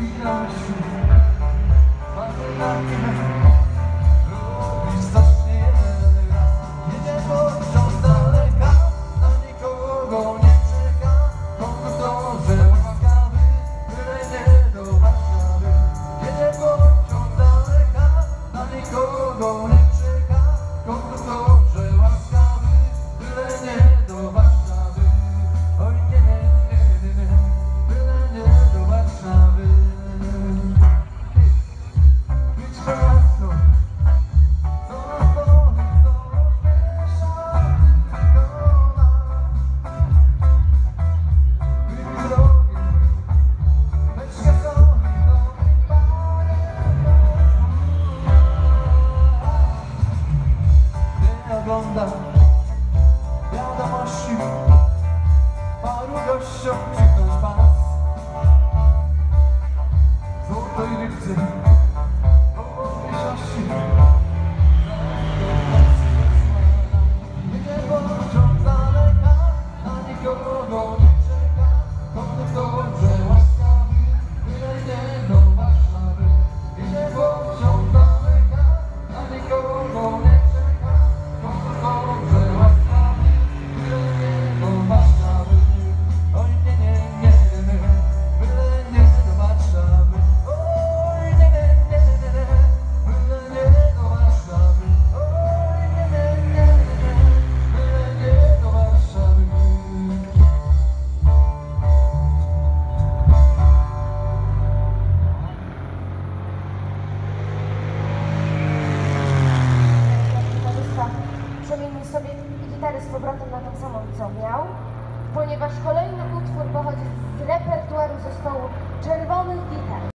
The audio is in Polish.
Oglądam wiadomości, paru gościom krzyknąć pas. Złotej rybce koło mniejszości jedzie pociąg z daleka, na nikogo nie czeka. Konduktorze łaskawy, byle nie do Warszawy. Jedzie pociąg z daleka, na nikogo nie czeka. Przemienił sobie gitary z powrotem na tą samą, co miał, ponieważ kolejny utwór pochodzi z repertuaru zespołu Czerwonych Gitar.